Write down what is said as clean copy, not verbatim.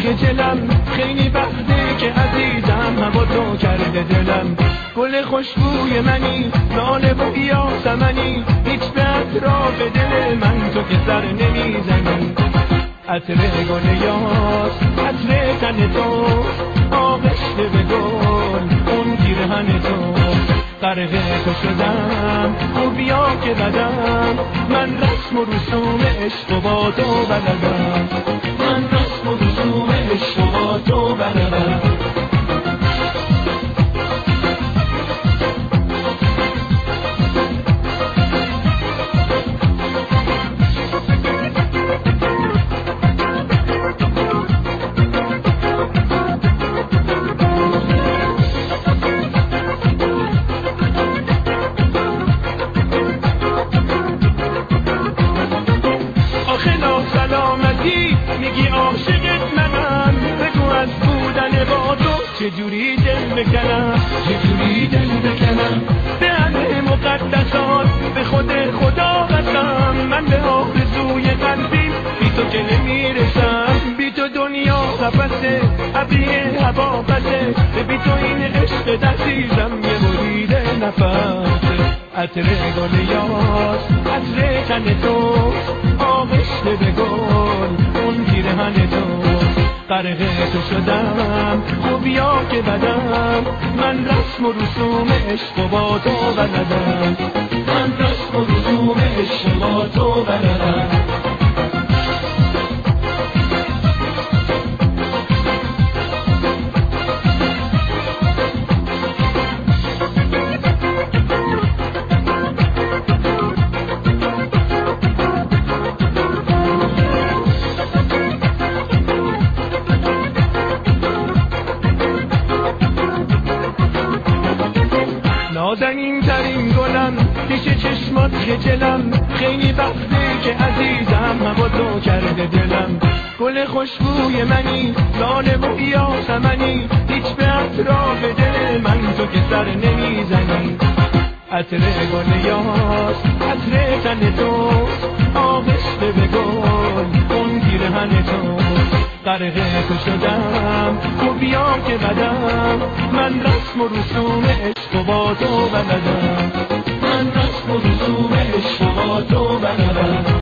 خجلم، خیلی وقته که عزیزم هوا تو کرده دلم. گل خوشبوی منی، لاله و یاسمنی، هیچ به اطراف دل من تو که سر نمیزنی. عطر گل یاس، عطر تن تو، آغشته به گل اون پیرهن تو. غرق تو شدم و بیا که بدم، من رسم و رسوم عشق و با تو بلدم. من رسم و رسوم عشق و با تو بلدم. میگی عاشقت منم، بگو از بودن با تو چجوری دل بکنم، چجوری دل بکنم. به همه مقدسات به خود خدا قسم، من به آرزوی قلبیم بی تو که نمیرسم. بی تو دنیا قفسه، ابری هوا بسه، بی تو این عشق دستیزم یه بریده نفسه. عطر گل یاس، عطر تن تو، آغشته به گل اون پیرهن تو. غرق تو شدم و بیا که بدم، من رسم و رسوم عشق و با تو بلدم. من رسم و رسوم عشق و با تو بلدم. نازنین ترین گلم، پیش چشمات خجلم، خیلی وقته که عزیزم هوا تو کرده دلم. گل خوشبوی منی، لاله و یاسمنی، هیچ به اطراف دل من تو که سر نمیزنی. عطر گل یاس، عطر تن تو، آغشته به گل اون پیرهن تو. غرق تو شدم و بیا که بدم، من رسم و رسوم عشق و با تو بلدم. من رسم و رسوم عشق و با تو بلدم.